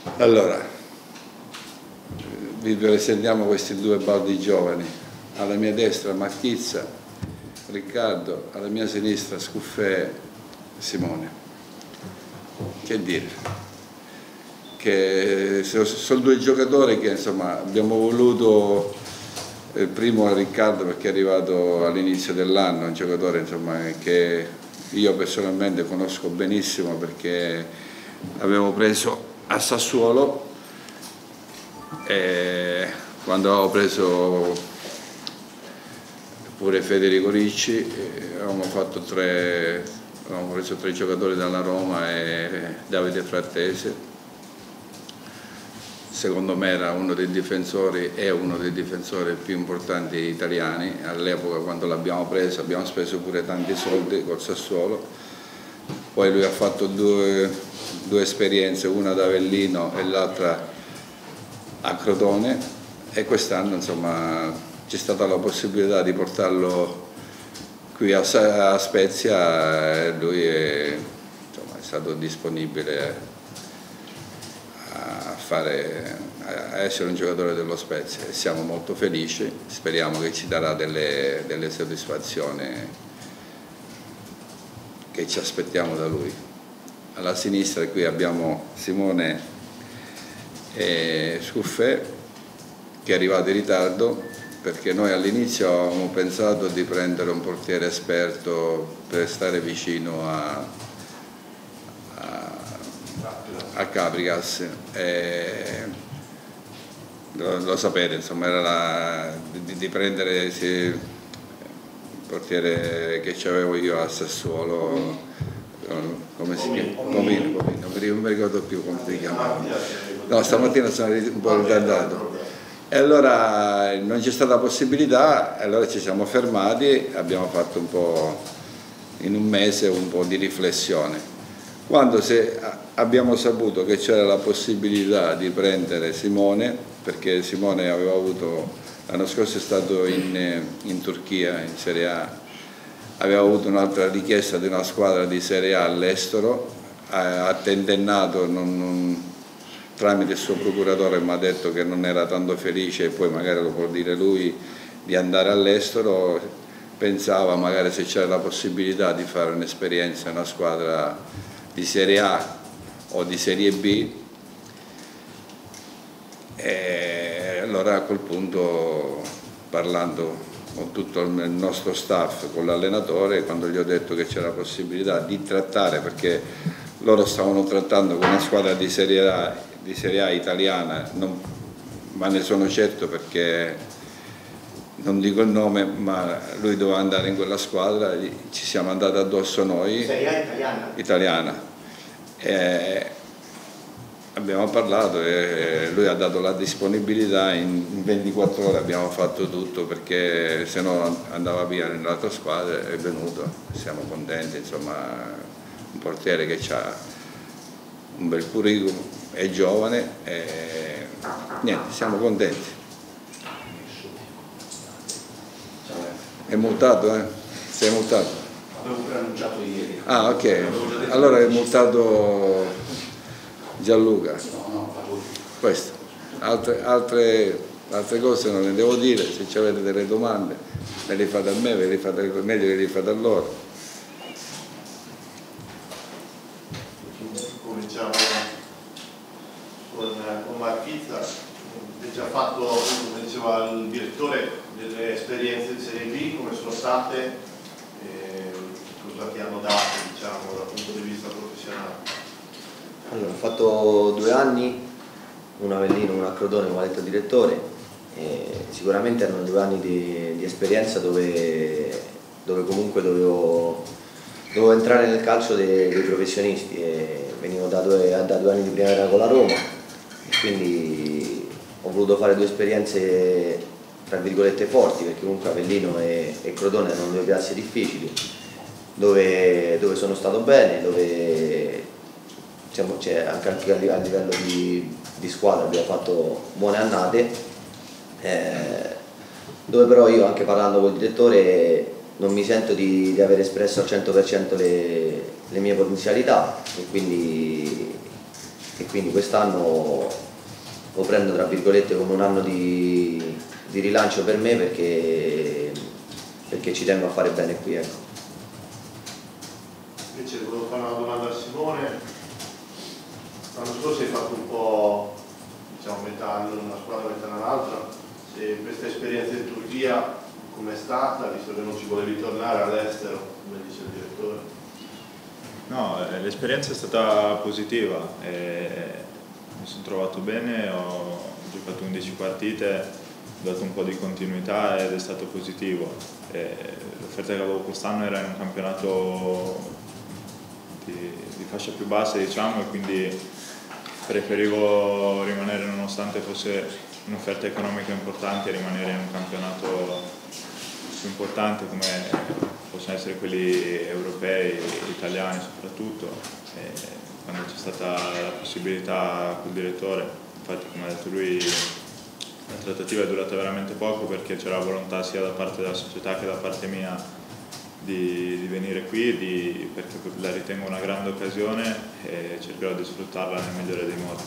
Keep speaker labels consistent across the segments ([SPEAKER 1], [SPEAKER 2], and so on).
[SPEAKER 1] Allora, vi presentiamo questi due baldi giovani. Alla mia destra Marchizza, Riccardo, alla mia sinistra Scuffè, Simone. Che dire? Che sono due giocatori che insomma abbiamo voluto. Il primo è Riccardo perché è arrivato all'inizio dell'anno, un giocatore insomma, che io personalmente conosco benissimo perché avevo preso a Sassuolo e quando avevo preso pure Federico Ricci avevamo preso tre giocatori dalla Roma e Davide Frattesi. Secondo me era uno dei difensori più importanti italiani. All'epoca quando l'abbiamo preso abbiamo speso pure tanti soldi col Sassuolo. Poi lui ha fatto due esperienze, una ad Avellino e l'altra a Crotone, e quest'anno insomma c'è stata la possibilità di portarlo qui a Spezia e lui è stato disponibile a essere un giocatore dello Spezia e siamo molto felici, speriamo che ci darà delle soddisfazioni che ci aspettiamo da lui. Alla sinistra qui abbiamo Simone e Scuffè, che è arrivato in ritardo perché noi all'inizio avevamo pensato di prendere un portiere esperto per stare vicino a Caprigas. Lo sapete, insomma, era di prendere il portiere che avevo io a Sassuolo, come si chiama? Pomino, non mi ricordo più come si chiamava. No, stamattina sono un po' ritardato. E allora non c'è stata possibilità, allora ci siamo fermati, abbiamo fatto un po', in un mese, un po' di riflessione. Quando abbiamo saputo che c'era la possibilità di prendere Simone, perché Simone aveva avuto, l'anno scorso è stato in Turchia, in Serie A, aveva avuto un'altra richiesta di una squadra di Serie A all'estero, ha tentennato tramite il suo procuratore, mi ha detto che non era tanto felice, e poi magari lo può dire lui, di andare all'estero, pensava magari se c'era la possibilità di fare un'esperienza in una squadra di Serie A o di Serie B, e allora a quel punto, parlando con tutto il nostro staff, con l'allenatore, quando gli ho detto che c'era la possibilità di trattare, perché loro stavano trattando con una squadra di Serie A italiana, ma ne sono certo perché non dico il nome, ma lui doveva andare in quella squadra, ci siamo andati addosso noi.
[SPEAKER 2] Serie A italiana?
[SPEAKER 1] Italiana. Abbiamo parlato e lui ha dato la disponibilità, in 24 ore abbiamo fatto tutto, perché se no andava via nell'altra squadra, è venuto, siamo contenti, insomma, un portiere che ha un bel curriculum, è giovane e niente, siamo contenti. È multato, eh? Sei multato?
[SPEAKER 2] Avevo preannunciato ieri.
[SPEAKER 1] Ah, ok. Allora è multato Gianluca.
[SPEAKER 2] No,
[SPEAKER 1] Questo. Altre cose non le devo dire, se avete delle domande me le fate a me, meglio che le fate a loro.
[SPEAKER 3] Cominciamo con Marchizza. Hai già fatto, come diceva il direttore, delle esperienze di Serie B, come sono state, cosa ti hanno dato, diciamo, dal punto di vista professionale?
[SPEAKER 4] Allora, ho fatto 2 anni, un Avellino, un a Crotone, come ha detto il direttore, e sicuramente erano 2 anni di esperienza dove comunque dovevo entrare nel calcio dei professionisti, e venivo da 2 anni di primavera con la Roma, e quindi ho voluto fare 2 esperienze tra virgolette forti, perché comunque Avellino e Crotone erano 2 piazze difficili, dove sono stato bene, dove anche a livello di squadra abbiamo fatto buone annate, dove però io, anche parlando col direttore, non mi sento di aver espresso al 100% le mie potenzialità, e quindi e quindi quest'anno lo prendo tra virgolette come un anno di rilancio per me, perché ci tengo a fare bene qui, ecco.
[SPEAKER 3] Invece volevo fare una domanda a Simone. L'anno scorso hai fatto un po', diciamo, metà in una squadra e metà in un'altra. Se questa esperienza in Turchia com'è stata, visto che non ci volevi tornare all'estero, come dice il direttore?
[SPEAKER 5] No, l'esperienza è stata positiva, mi sono trovato bene, ho giocato 11 partite, ho dato un po' di continuità ed è stato positivo. L'offerta che avevo quest'anno era in un campionato di fascia più bassa, diciamo, e quindi preferivo rimanere, nonostante fosse un'offerta economica importante, rimanere in un campionato più importante come possono essere quelli europei, italiani soprattutto. Quando c'è stata la possibilità col direttore, infatti come ha detto lui, la trattativa è durata veramente poco, perché c'era la volontà sia da parte della società che da parte mia di venire qui, perché la ritengo una grande occasione e cercherò di sfruttarla nel migliore dei modi.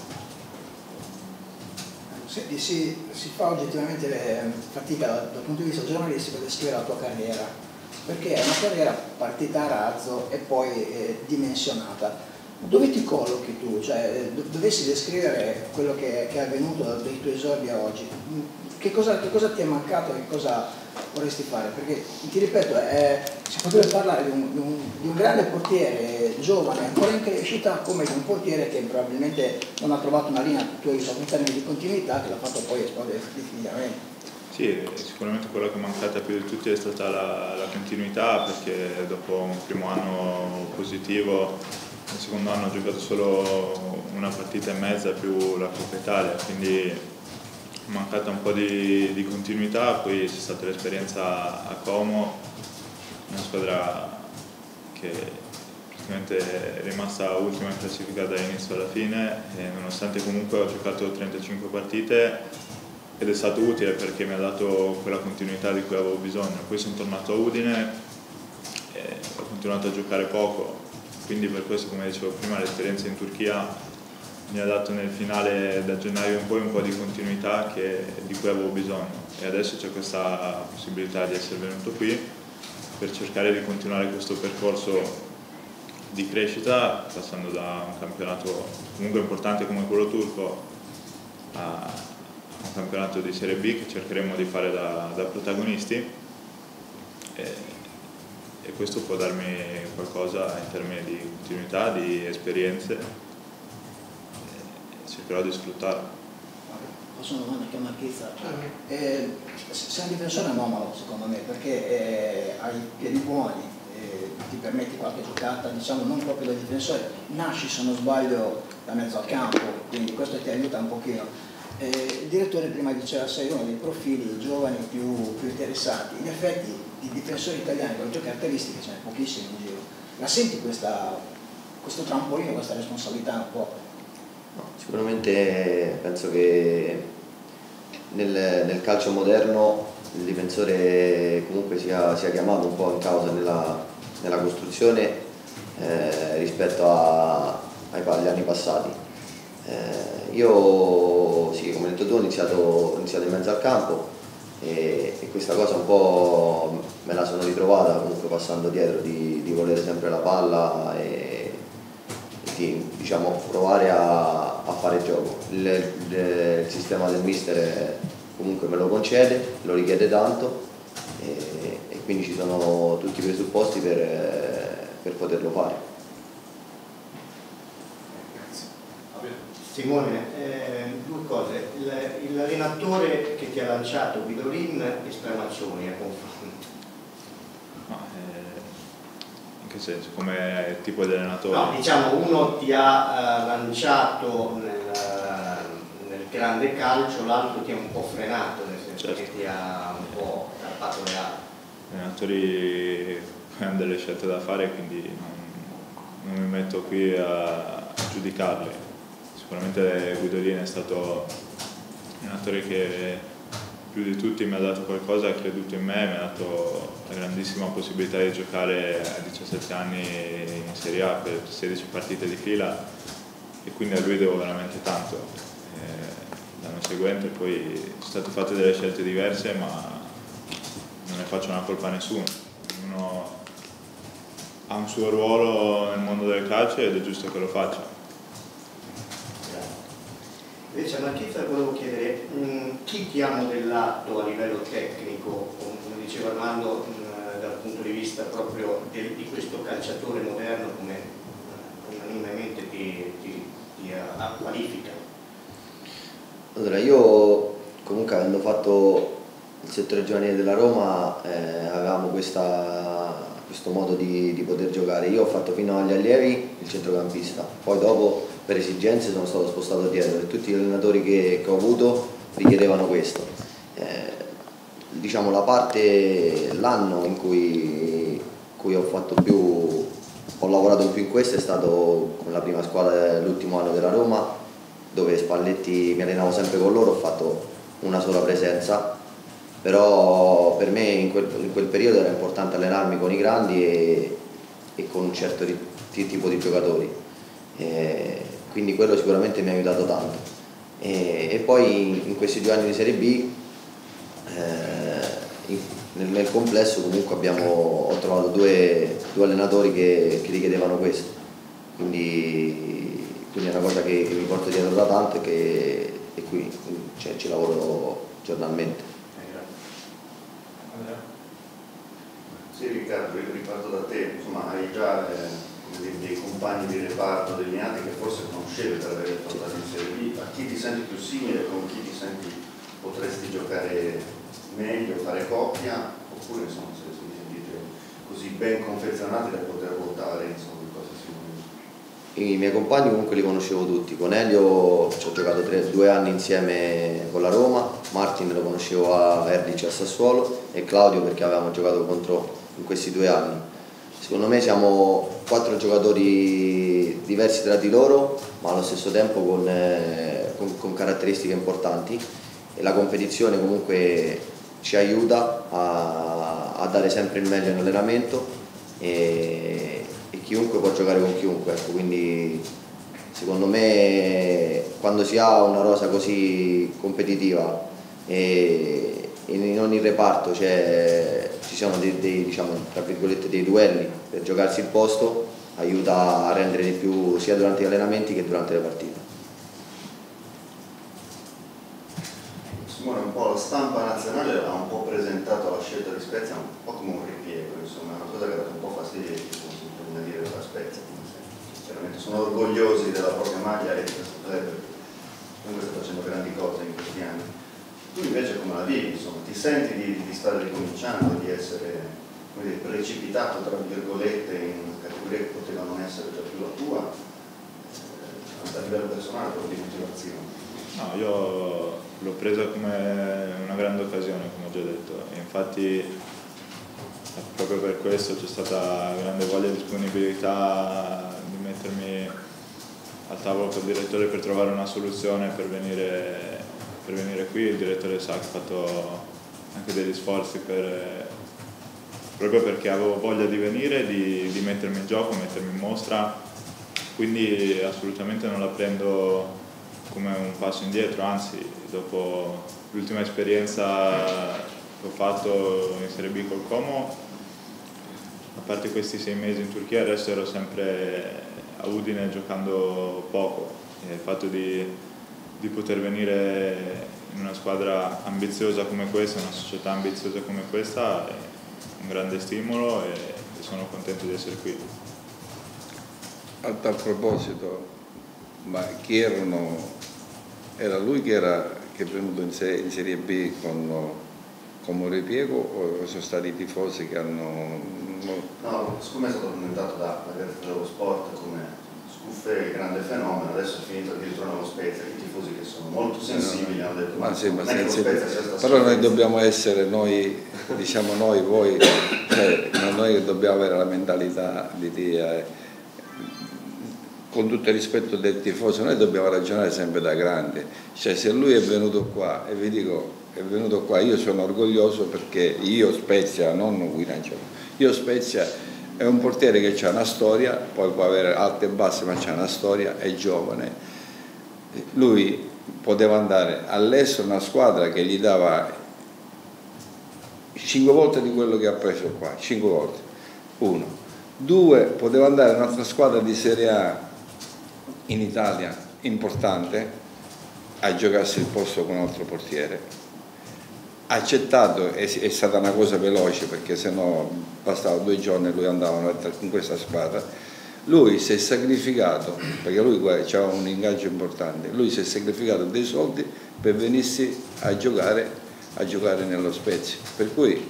[SPEAKER 6] Senti, si fa oggettivamente fatica dal punto di vista giornalistico a descrivere la tua carriera, perché è una carriera partita a razzo e poi dimensionata. Dove ti collochi tu? Cioè, dovessi descrivere quello che è avvenuto dai tuoi esordi a oggi, che cosa ti è mancato e che cosa vorresti fare? Perché, ti ripeto, si potrebbe parlare di un grande portiere giovane, ancora in crescita, come di un portiere che probabilmente non ha trovato una linea, tu hai usato in termini di continuità, che l'ha fatto poi esplodere definitivamente.
[SPEAKER 5] Sì, sicuramente quello che è mancata più di tutti è stata la continuità, perché dopo un primo anno positivo, nel secondo anno ho giocato solo una partita e mezza più la Coppa Italia, quindi è mancata un po' di continuità. Poi c'è stata l'esperienza a Como, una squadra che praticamente è rimasta ultima in classifica dall'inizio alla fine, e nonostante comunque ho giocato 35 partite, ed è stato utile perché mi ha dato quella continuità di cui avevo bisogno. Poi sono tornato a Udine e ho continuato a giocare poco, quindi per questo, come dicevo prima, l'esperienza in Turchia mi ha dato nel finale, da gennaio in poi, un po' di continuità di cui avevo bisogno, e adesso c'è questa possibilità di essere venuto qui per cercare di continuare questo percorso di crescita, passando da un campionato comunque importante come quello turco a un campionato di Serie B che cercheremo di fare da protagonisti, e questo può darmi qualcosa in termini di continuità, di esperienze, e cercherò di sfruttarlo.
[SPEAKER 6] Posso una domanda che è marchizza? Sei un difensore anomalo secondo me, perché hai piedi buoni, ti permetti qualche giocata, diciamo non proprio da difensore, nasci, se non sbaglio, da mezzo al campo, quindi questo ti aiuta un pochino. Il direttore prima diceva sei uno dei profili giovani più interessati. In effetti di difensori italiani con le tue caratteristiche ce n'è pochissimi in giro. La senti questo trampolino, questa responsabilità un po'?
[SPEAKER 4] No, sicuramente penso che nel calcio moderno il difensore comunque sia chiamato un po' in causa nella costruzione rispetto agli anni passati. Io sì, come hai detto tu, ho iniziato in mezzo al campo, e questa cosa un po' me la sono ritrovata comunque passando dietro, di volere sempre la palla e di, diciamo, provare a fare gioco. Il sistema del mister comunque me lo concede, lo richiede tanto, e quindi ci sono tutti i presupposti per poterlo fare.
[SPEAKER 2] Simone, due cose. L'allenatore che ti ha lanciato, Guidolin, esclamazioni a confronto.
[SPEAKER 5] No, in che senso? Come tipo di allenatore?
[SPEAKER 2] No, diciamo, uno ti ha lanciato nel grande calcio, l'altro ti ha un po' frenato, nel senso
[SPEAKER 5] certo,
[SPEAKER 2] che ti ha un po' tarpato le ali.
[SPEAKER 5] Gli allenatori hanno delle scelte da fare, quindi non mi metto qui a giudicarli. Sicuramente Guidolin è stato un allenatore che più di tutti mi ha dato qualcosa, ha creduto in me, mi ha dato la grandissima possibilità di giocare a 17 anni in Serie A per 16 partite di fila, e quindi a lui devo veramente tanto. L'anno seguente poi sono state fatte delle scelte diverse, ma non ne faccio una colpa a nessuno. Ognuno ha un suo ruolo nel mondo del calcio ed è giusto che lo faccia.
[SPEAKER 2] Invece a Marchizza volevo chiedere, chi ti ha modellato a livello tecnico, come diceva Armando, dal punto di vista proprio di questo calciatore moderno come unanimemente ti qualifica?
[SPEAKER 4] Allora, io comunque avendo fatto il settore giovanile della Roma avevamo questo modo di poter giocare. Io ho fatto fino agli allievi il centrocampista, poi dopo per esigenze sono stato spostato dietro e tutti gli allenatori che ho avuto richiedevano questo. Diciamo l'anno in cui ho lavorato più in questo è stato con la prima squadra l'ultimo anno della Roma, dove Spalletti mi allenavo sempre con loro, ho fatto una sola presenza, però per me in quel periodo era importante allenarmi con i grandi e con un certo tipo di giocatori, quindi quello sicuramente mi ha aiutato tanto. E poi in questi 2 anni di Serie B nel complesso comunque ho trovato due allenatori che richiedevano questo, quindi è una cosa che mi porto dietro da tanto e qui ci lavoro giornalmente.
[SPEAKER 7] Sì, Riccardo, io riparto da te, insomma hai già dei compagni di reparto delineati che forse conoscevi per aver portato in Serie B. A chi ti senti più simile, con chi ti senti potresti giocare meglio, fare coppia, oppure insomma se vi sentite così ben confezionati da poter votare, insomma, di cosa si vuole.
[SPEAKER 4] I miei compagni comunque li conoscevo tutti, con Elio ci ho giocato 2 anni insieme con la Roma, Martin lo conoscevo a Erdice a Sassuolo e Claudio perché avevamo giocato contro in questi 2 anni. Secondo me siamo 4 giocatori diversi tra di loro, ma allo stesso tempo con caratteristiche importanti, e la competizione comunque ci aiuta a dare sempre il meglio in allenamento e chiunque può giocare con chiunque, ecco. Quindi secondo me quando si ha una rosa così competitiva e in ogni reparto ci sono diciamo, tra virgolette, dei duelli per giocarsi il posto, aiuta a rendere di più sia durante gli allenamenti che durante le partite.
[SPEAKER 7] Simone, un po' la stampa nazionale ha un po' presentato la scelta di Spezia un po' come un ripiego, insomma, è una cosa che ha dato un po' fastidio, come si può dire, per la Spezia, chiaramente sono orgogliosi della propria maglia e di questo club, comunque sta facendo grandi cose in questi anni. Tu invece come la vivi, insomma, ti senti di stare ricominciando, di essere, come dire, precipitato tra virgolette in una categoria che poteva non essere già più la tua, a livello personale, proprio di motivazione?
[SPEAKER 5] No, io l'ho presa come una grande occasione, come ho già detto, e infatti proprio per questo c'è stata grande voglia e disponibilità di mettermi al tavolo col direttore per trovare una soluzione per venire qui. Il direttore sa che ha fatto anche degli sforzi proprio perché avevo voglia di venire, di mettermi in gioco, mettermi in mostra, quindi assolutamente non la prendo come un passo indietro, anzi dopo l'ultima esperienza che ho fatto in Serie B col Como, a parte questi 6 mesi in Turchia, adesso ero sempre a Udine giocando poco, e il fatto di poter venire in una squadra ambiziosa come questa, una società ambiziosa come questa, è un grande stimolo e sono contento di essere qui.
[SPEAKER 1] A tal proposito, ma chi erano? Era lui che è venuto in Serie B come ripiego o sono stati i tifosi che hanno...
[SPEAKER 7] No, siccome è stato commentato da Gazzetta dello Sport come Scuffè, grande fenomeno, adesso è finito addirittura nello Spezia, i tifosi che sono molto sensibili hanno detto
[SPEAKER 1] ma sì,
[SPEAKER 7] non è che lo Spezia sia stato
[SPEAKER 1] però noi dobbiamo essere, noi voi, cioè, noi dobbiamo avere la mentalità di dire, con tutto il rispetto del tifoso, noi dobbiamo ragionare sempre da grandi, cioè se lui è venuto qua, e vi dico, è venuto qua, io sono orgoglioso perché io Spezia, non Guidancia, io Spezia è un portiere che ha una storia, poi può avere alti e bassi, ma c'ha una storia, è giovane. Lui poteva andare all'estero, una squadra che gli dava 5 volte di quello che ha preso qua, 5 volte, 1. 2, poteva andare in un'altra squadra di Serie A in Italia, importante, a giocarsi il posto con un altro portiere. Ha accettato, è stata una cosa veloce, perché sennò bastava 2 giorni e lui andava in questa squadra. Lui si è sacrificato, perché lui aveva un ingaggio importante, lui si è sacrificato dei soldi per venirsi a giocare nello Spezia. Per cui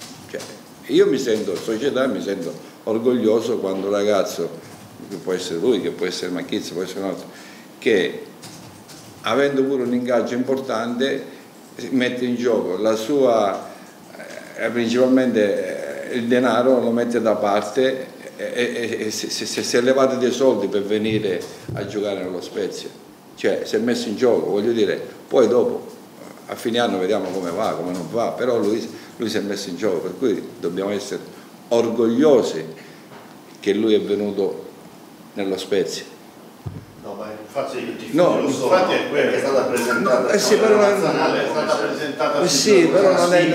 [SPEAKER 1] io mi sento, società, mi sento orgoglioso quando un ragazzo, che può essere lui, che può essere Macchizza, può essere un altro, che avendo pure un ingaggio importante mette in gioco la sua, principalmente il denaro lo mette da parte e si è levato dei soldi per venire a giocare nello Spezia, cioè si è messo in gioco, voglio dire, poi dopo a fine anno vediamo come va, come non va, però lui si è messo in gioco, per cui dobbiamo essere orgogliosi che lui è venuto nello Spezia.
[SPEAKER 3] No, ma infatti il tifoso
[SPEAKER 1] No,
[SPEAKER 3] lo so,
[SPEAKER 7] Infatti è quella che è stata presentata
[SPEAKER 1] sì, però
[SPEAKER 3] nazionale, è stata presentata
[SPEAKER 1] sì, però non è...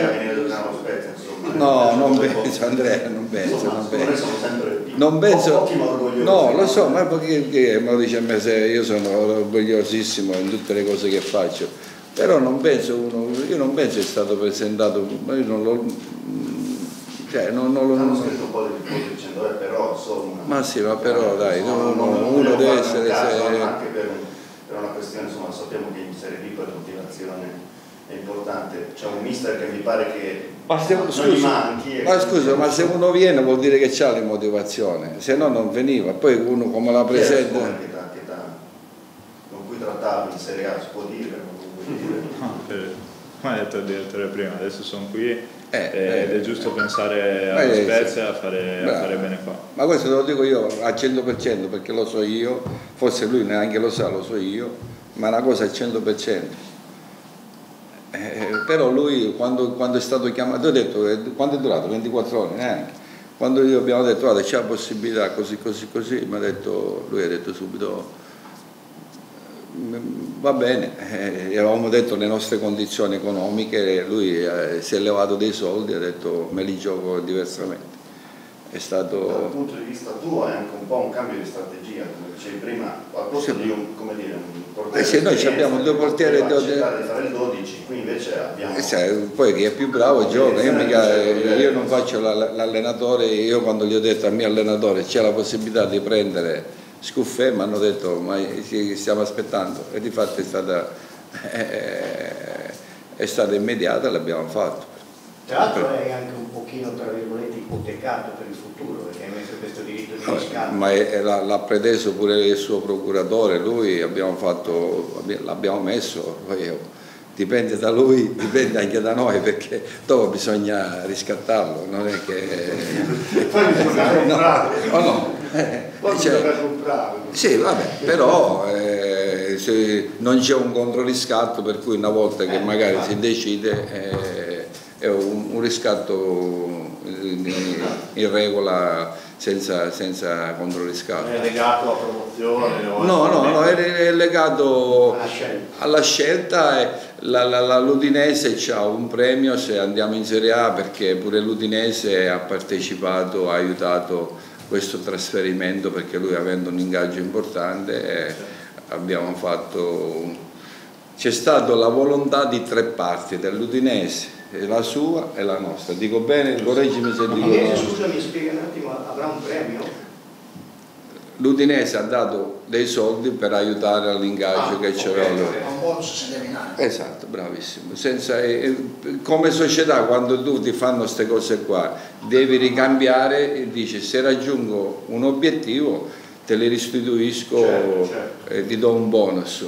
[SPEAKER 1] No, non penso, Andrea, non penso. Non penso, no, lo so, ma perché me lo dice a me, se io sono orgogliosissimo in tutte le cose che faccio, però non penso, io non penso che è stato presentato, ma io non lo... Cioè, non
[SPEAKER 7] hanno scritto un po' di tifosi dicendo però insomma...
[SPEAKER 1] Ma sì, ma però dai, uno deve essere...
[SPEAKER 7] Anche per una questione, insomma, sappiamo che in Serie B per motivazione è importante, c'è un mister che mi pare che
[SPEAKER 1] scusa, ma se uno viene vuol dire che c'ha le motivazioni, se no non veniva, poi uno come la presenta...
[SPEAKER 7] Con cui trattavi in Serie A, si può dire, non può dire.
[SPEAKER 5] No, come ha detto il direttore prima, adesso sono qui ed è giusto pensare alla Spezia, a fare bene qua.
[SPEAKER 1] Ma questo te lo dico io al 100% perché lo so io, forse lui neanche lo sa, lo so io, ma è una cosa al 100%. Però lui quando è stato chiamato, ho detto, quando è durato? 24 ore neanche. Quando io abbiamo detto guarda c'è la possibilità così, lui ha detto subito va bene, avevamo detto le nostre condizioni economiche, lui si è levato dei soldi e ha detto me li gioco diversamente. È stato...
[SPEAKER 7] Dal punto di vista tuo è anche un po' un cambio di strategia, come dicevi prima, al posto di un portiere
[SPEAKER 1] sì, noi abbiamo 2 portieri
[SPEAKER 7] di fare il 12, qui invece abbiamo...
[SPEAKER 1] poi chi è più bravo gioca, io non faccio l'allenatore, io quando gli ho detto al mio allenatore c'è la possibilità di prendere Scuffè, mi hanno detto ma stiamo aspettando e di fatto è stata immediata e l'abbiamo fatto.
[SPEAKER 2] Tra l'altro è anche un pochino tra virgolette ipotecato per il futuro perché hai messo questo diritto di riscatto.
[SPEAKER 1] Ma l'ha preteso pure il suo procuratore, lui l'abbiamo messo, poi dipende da lui, dipende anche da noi perché dopo bisogna riscattarlo, non è che...
[SPEAKER 3] Poi bisogna comprare.
[SPEAKER 1] No.
[SPEAKER 3] Poi bisogna comprare.
[SPEAKER 1] Sì, vabbè, però non c'è un controriscatto per cui una volta che magari si decide è un riscatto in regola senza controriscatto.
[SPEAKER 3] È legato a promozione?
[SPEAKER 1] No, è legato alla scelta. L'Udinese ha un premio se andiamo in Serie A perché pure l'Udinese ha partecipato, ha aiutato questo trasferimento perché lui avendo un ingaggio importante abbiamo fatto... C'è stata la volontà di 3 parti, dell'Udinese, la sua e la nostra. Dico bene, correggimi se dico no.
[SPEAKER 2] Scusami, spiega un attimo, avrà un premio?
[SPEAKER 1] L'Udinese ha dato dei soldi per aiutare all'ingaggio che c'era loro.
[SPEAKER 6] È un bonus seminale.
[SPEAKER 1] Esatto, bravissimo. Come società quando tu ti fanno queste cose qua devi ricambiare e dici se raggiungo un obiettivo te li restituisco, certo. Ti do un bonus.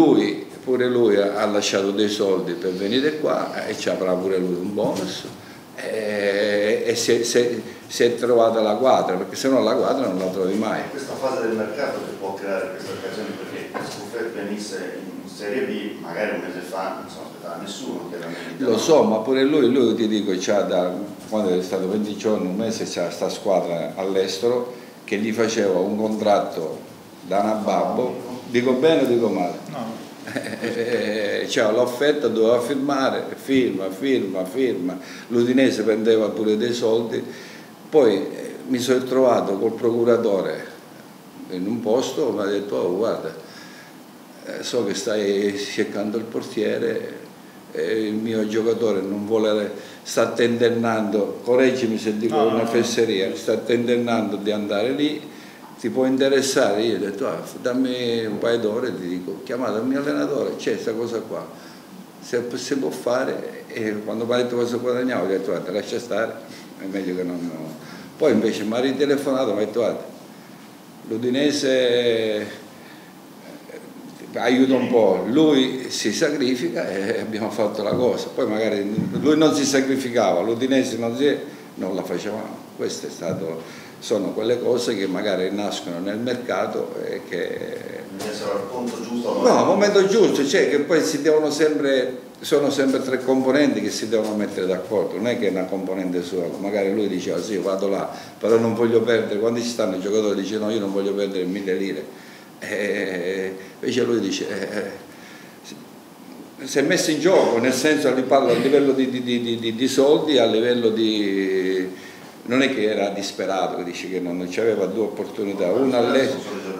[SPEAKER 1] Pure lui ha lasciato dei soldi per venire qua e ci avrà pure lui un bonus e si è trovata la quadra, perché se no la quadra non la trovi mai.
[SPEAKER 7] In questa fase del mercato che può creare queste occasioni, perché Scuffet venisse in Serie B magari un mese fa non se lo aspettava nessuno, chiaramente.
[SPEAKER 1] Lo so, ma pure lui ti dico, quando è stato 20 giorni, un mese, c'era sta squadra all'estero che gli faceva un contratto da Nababbo, dico bene o dico male?
[SPEAKER 5] No.
[SPEAKER 1] Cioè, l'offerta doveva firmare, firma, l'Udinese prendeva pure dei soldi, poi mi sono trovato col procuratore in un posto, mi ha detto: oh, guarda, so che stai cercando il portiere, il mio giocatore non vuole, sta tentennando, correggimi se dico una fesseria, sta tentennando di andare lì, ti può interessare? Io ho detto: dammi un paio d'ore e ti dico, chiamate il mio allenatore, c'è questa cosa qua, se si può fare. E quando mi ha detto cosa guadagnavo, ho detto: guarda, lascia stare, è meglio che non. Poi invece mi ha ritelefonato, mi ha detto: guarda, l'Udinese aiuta un po', lui si sacrifica e abbiamo fatto la cosa. Poi magari lui non si sacrificava, l'Udinese non la facevamo. Questo è stato, sono quelle cose che magari nascono nel mercato e che...
[SPEAKER 7] Essere al punto giusto?
[SPEAKER 1] No, al momento giusto, cioè che poi sono sempre tre componenti che si devono mettere d'accordo, non è che è una componente sola. Magari lui diceva: sì, vado là, però non voglio perdere, quando ci stanno i giocatori dicono: no, io non voglio perdere 1000 lire. Invece lui dice: si è messo in gioco, nel senso, li parlo a livello di soldi, a livello di... Non è che era disperato, che dice che non c'aveva due opportunità, una all'estero.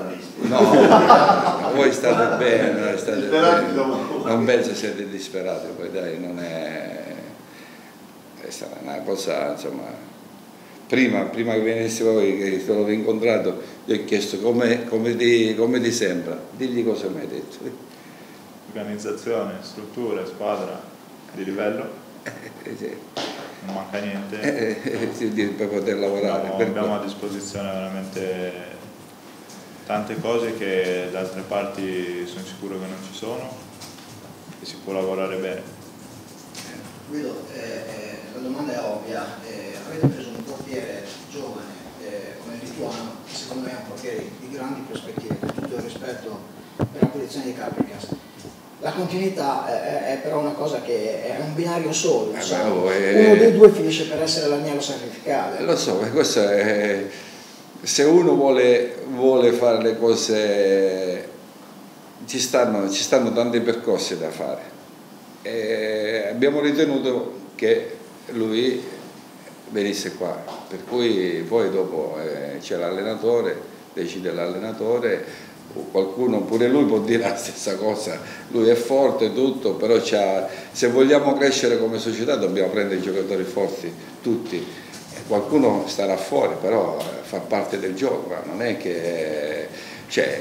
[SPEAKER 1] No, voi state bene, non penso siete disperati, poi dai, non è stata una cosa, insomma, prima che venisse voi, che te l'ho incontrato, gli ho chiesto come ti sembra, digli cosa mi hai detto.
[SPEAKER 5] Organizzazione, strutture, squadra di livello,
[SPEAKER 1] Sì.
[SPEAKER 5] non manca niente.
[SPEAKER 1] Per poter lavorare.
[SPEAKER 5] Abbiamo a disposizione veramente tante cose che da altre parti sono sicuro che non ci sono e si può lavorare bene.
[SPEAKER 6] Guido, la domanda è ovvia, avete preso un portiere giovane come il lituano, che secondo me è un portiere di grandi prospettive, con tutto il rispetto per la posizione di Caprikas. La continuità è però una cosa che è un binario solo, diciamo. Uno dei due finisce per essere l'agnello sacrificale.
[SPEAKER 1] Lo so, questo è, se uno vuole fare le cose, ci stanno tanti percorsi da fare. Abbiamo ritenuto che lui venisse qua, per cui poi dopo c'è l'allenatore, decide l'allenatore. Qualcuno, pure lui può dire la stessa cosa, lui è forte tutto, però se vogliamo crescere come società dobbiamo prendere i giocatori forti, tutti. Qualcuno starà fuori, però fa parte del gioco, non è che... Cioè,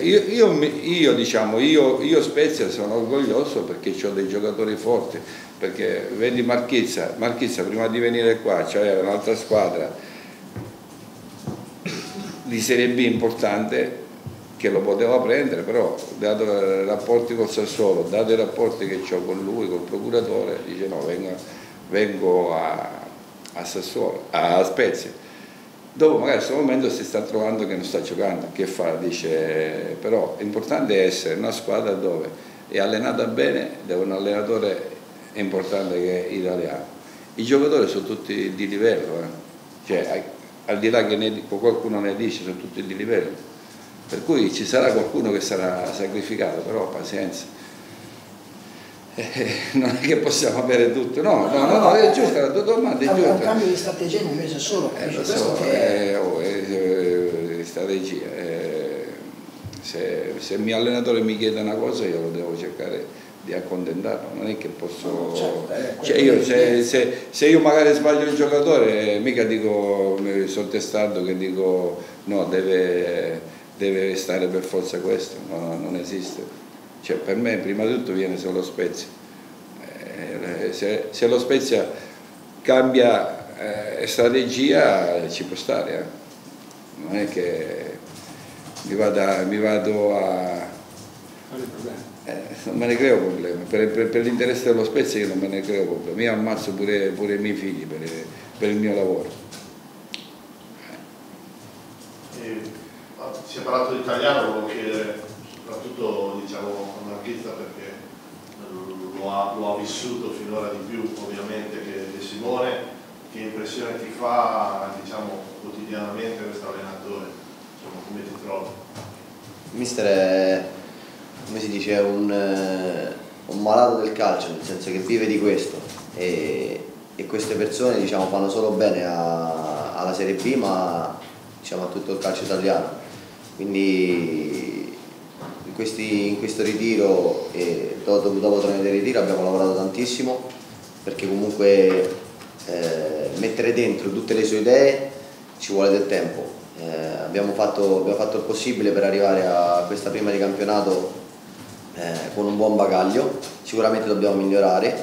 [SPEAKER 1] io Spezia sono orgoglioso perché ho dei giocatori forti, perché vedi Marchizza prima di venire qua c'aveva un'altra squadra di Serie B importante, che lo poteva prendere, però dato i rapporti col Sassuolo, dato i rapporti che ho con lui, col procuratore, dice: no, vengo a Sassuolo, a Spezia. Dopo magari in questo momento si sta trovando che non sta giocando, che fa? Dice, però l'importante è essere una squadra dove è allenata bene, dove un allenatore importante che è italiano. I giocatori sono tutti di livello, cioè al di là che qualcuno ne dice, sono tutti di livello. Per cui ci sarà qualcuno che sarà sacrificato, però pazienza. Non è che possiamo avere tutto, no, è giusto, la tua domanda è giusta.
[SPEAKER 6] Un cambio di strategia in un mese solo,
[SPEAKER 1] strategia. Se il mio allenatore mi chiede una cosa io lo devo cercare di accontentarlo, non è che posso... se io magari sbaglio il giocatore, mica dico, sono testato che dico no, deve stare per forza questo, no, non esiste. Cioè, per me prima di tutto viene solo Spezia. Se lo Spezia cambia strategia ci può stare, non è che mi vado a... non me ne creo problemi, per l'interesse dello Spezia io non me ne creo problemi, io ammazzo pure i miei figli per il mio lavoro.
[SPEAKER 3] Si è parlato di italiano, volevo chiedere soprattutto diciamo, a Marchizza perché lo ha vissuto finora di più ovviamente che De Simone. Che impressione ti fa diciamo, quotidianamente questo allenatore? Insomma, come ti trovi?
[SPEAKER 4] Il mister è, come si dice, è un malato del calcio, nel senso che vive di questo e queste persone diciamo, fanno solo bene alla Serie B ma diciamo, a tutto il calcio italiano. Quindi in questo ritiro e dopo 3 anni di ritiro abbiamo lavorato tantissimo perché comunque mettere dentro tutte le sue idee ci vuole del tempo. Abbiamo fatto il possibile per arrivare a questa prima di campionato con un buon bagaglio, sicuramente dobbiamo migliorare,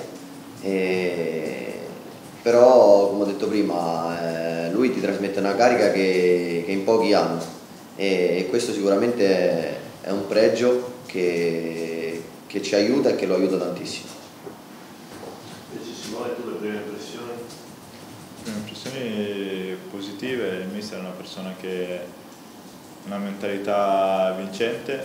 [SPEAKER 4] però come ho detto prima lui ti trasmette una carica che in pochi hanno e questo sicuramente è un pregio che ci aiuta e che lo aiuta tantissimo.
[SPEAKER 3] Invece Simone, tu le prime impressioni?
[SPEAKER 5] Le impressioni positive, il mister è una persona che ha una mentalità vincente,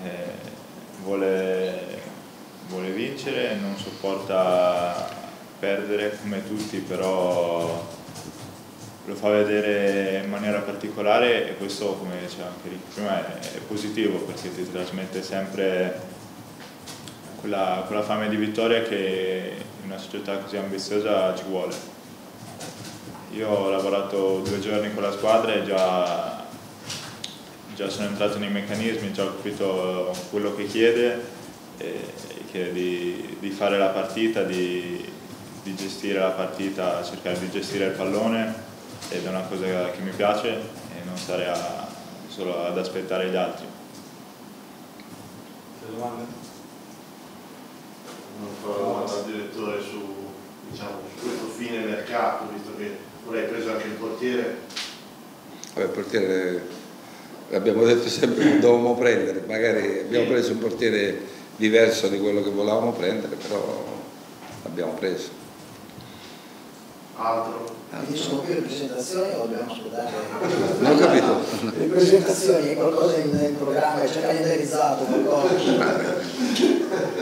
[SPEAKER 5] vuole vincere, non sopporta perdere come tutti, però lo fa vedere in maniera particolare e questo, come diceva anche Rick prima, è positivo perché ti trasmette sempre quella fame di vittoria che in una società così ambiziosa ci vuole. Io ho lavorato 2 giorni con la squadra e già sono entrato nei meccanismi, già ho capito quello che chiede di fare la partita, di gestire la partita, cercare di gestire il pallone ed è una cosa che mi piace e non stare solo ad aspettare gli altri.
[SPEAKER 3] Domande? Non farò domanda al direttore su questo fine mercato, visto che non hai preso anche il portiere.
[SPEAKER 1] Vabbè, il portiere abbiamo detto sempre che dovevamo prendere, magari abbiamo preso un portiere diverso di quello che volevamo prendere, però l'abbiamo preso.
[SPEAKER 3] Altro?
[SPEAKER 6] Quindi sono più le presentazioni o dobbiamo aspettare?
[SPEAKER 1] Non ho capito.
[SPEAKER 6] Le presentazioni, qualcosa in programma, c'è calendarizzato qualcosa?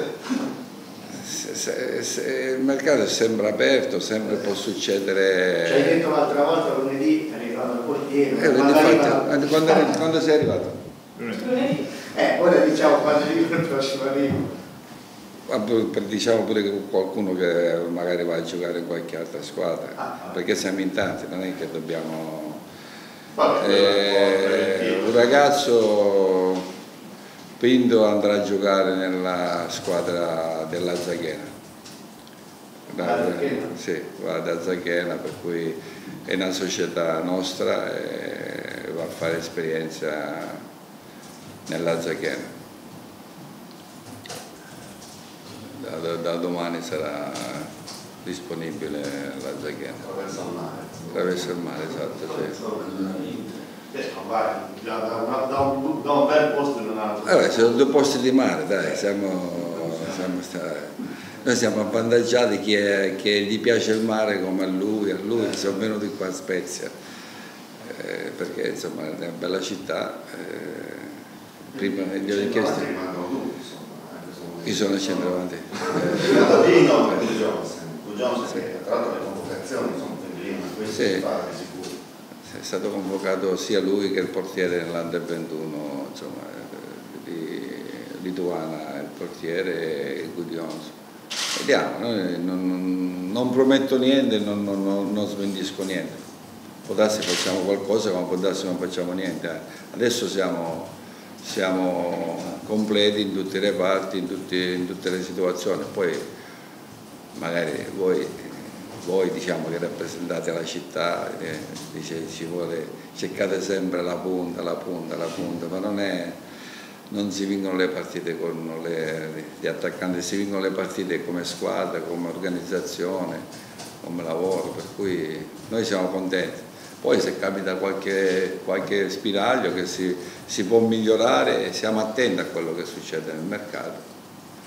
[SPEAKER 1] Se il mercato sembra aperto, sempre può succedere.
[SPEAKER 2] Ci hai detto l'altra volta lunedì è arrivato il portiere.
[SPEAKER 1] Infatti, quando sei arrivato?
[SPEAKER 2] Lunedì. Ora diciamo quando arriva il prossimo arrivo.
[SPEAKER 1] Diciamo pure che qualcuno che magari va a giocare in qualche altra squadra, perché siamo in tanti, non è che dobbiamo. Un ragazzo Pinto andrà a giocare nella squadra della Zaghena. Sì, va da Zaghena, per cui è una società nostra e va a fare esperienza nella Zaghena. Da domani sarà disponibile la Zaghena.
[SPEAKER 7] Attraverso il mare.
[SPEAKER 1] Attraverso il mare, esatto. Sì.
[SPEAKER 3] Da un bel posto in un altro.
[SPEAKER 1] Sono 2 posti di mare, dai, noi siamo avvantaggiati che gli piace il mare come a lui siamo venuti qua a Spezia, perché insomma è una bella città. Prima gli ho chiesto. Chi sono i centravanti?
[SPEAKER 7] Tra l'altro le convocazioni sono prima, questo si fa di sicuro.
[SPEAKER 1] È stato convocato sia lui che il portiere nell'Under 21, insomma, di Tuana, il portiere e Gudions. Vediamo, non prometto niente, non svendisco niente. Può darsi facciamo qualcosa, ma può darsi non facciamo niente. Adesso siamo completi in tutti i reparti, in tutte le situazioni. Poi magari voi diciamo che rappresentate la città, cercate sempre la punta, ma non si vincono le partite con gli attaccanti, si vincono le partite come squadra, come organizzazione, come lavoro, per cui noi siamo contenti. Poi se capita qualche spiraglio che si può migliorare, siamo attenti a quello che succede nel mercato,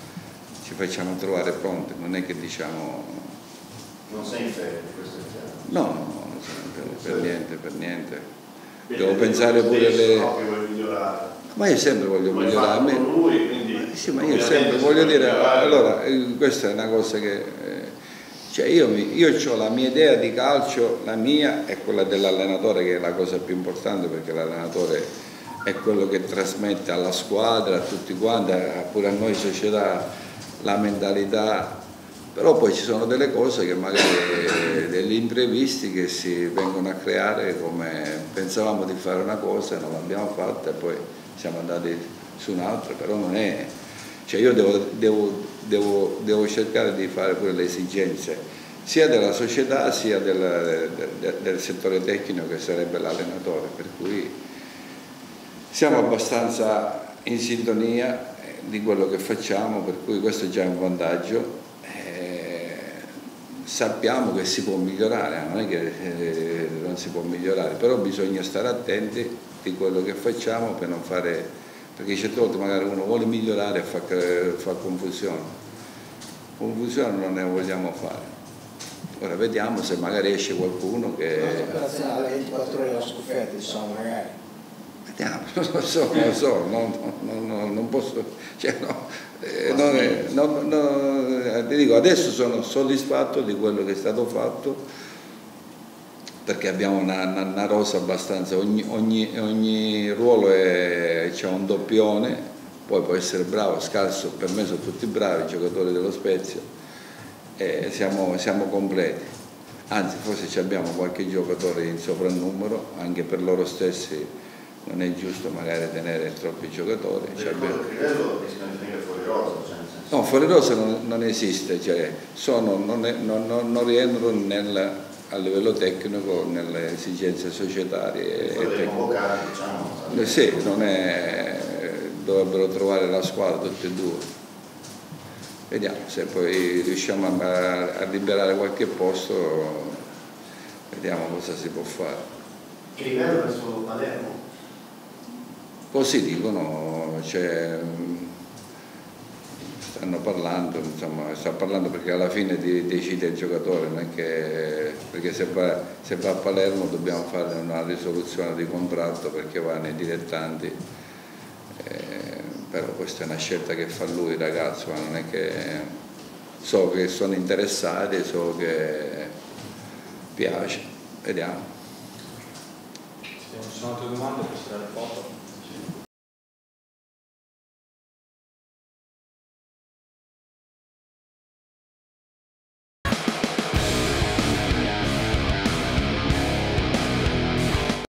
[SPEAKER 1] ci facciamo trovare pronti, non è che diciamo.
[SPEAKER 7] Non sei in ferie, questo è chiaro.
[SPEAKER 1] No, per niente. Devo pensare pure le... Ma io sempre voglio migliorare. Sì, ma io sempre voglio dire, allora, questa è una cosa che... cioè io ho la mia idea di calcio, la mia è quella dell'allenatore, che è la cosa più importante, perché l'allenatore è quello che trasmette alla squadra, a tutti quanti, pure a noi società, la mentalità. Però poi ci sono delle cose che magari, degli imprevisti che si vengono a creare, come pensavamo di fare una cosa e non l'abbiamo fatta e poi siamo andati su un'altra, però non è... Cioè io devo cercare di fare pure le esigenze sia della società sia del settore tecnico, che sarebbe l'allenatore, per cui siamo abbastanza in sintonia di quello che facciamo, per cui questo è già un vantaggio. Sappiamo che si può migliorare, non è che non si può migliorare, però bisogna stare attenti di quello che facciamo per non fare, perché certe volte magari uno vuole migliorare e fa confusione. Confusione non ne vogliamo fare. Ora vediamo se magari esce qualcuno che...
[SPEAKER 6] L'operazione 24 ore alla scuffetta, insomma, magari.
[SPEAKER 1] Vediamo, non lo so, non posso... Cioè, ti dico, adesso sono soddisfatto di quello che è stato fatto, perché abbiamo una rosa abbastanza, ogni ruolo c'ha un doppione, poi può essere bravo, scarso, per me sono tutti bravi i giocatori dello Spezia, e siamo completi, anzi forse abbiamo qualche giocatore in soprannumero, anche per loro stessi non è giusto magari tenere troppi giocatori.
[SPEAKER 7] Per il livello rischiano di finire fuori rosa, cioè nel senso...
[SPEAKER 1] No, fuori rosa non esiste, cioè non rientrano a livello tecnico nelle esigenze societarie.
[SPEAKER 7] Convocati, diciamo.
[SPEAKER 1] Sì, dovrebbero trovare la squadra tutti e due. Vediamo se poi riusciamo a liberare qualche posto, vediamo cosa si può fare.
[SPEAKER 2] Che livello verso Palermo?
[SPEAKER 1] Così dicono, stanno parlando, insomma, sta parlando perché alla fine decide il giocatore, non è che, perché se va a Palermo dobbiamo fare una risoluzione di contratto perché va nei dilettanti, però questa è una scelta che fa lui, il ragazzo, ma non è che... So che sono interessati, so che piace, vediamo.
[SPEAKER 8] Se non ci sono altre domande, posso dare foto?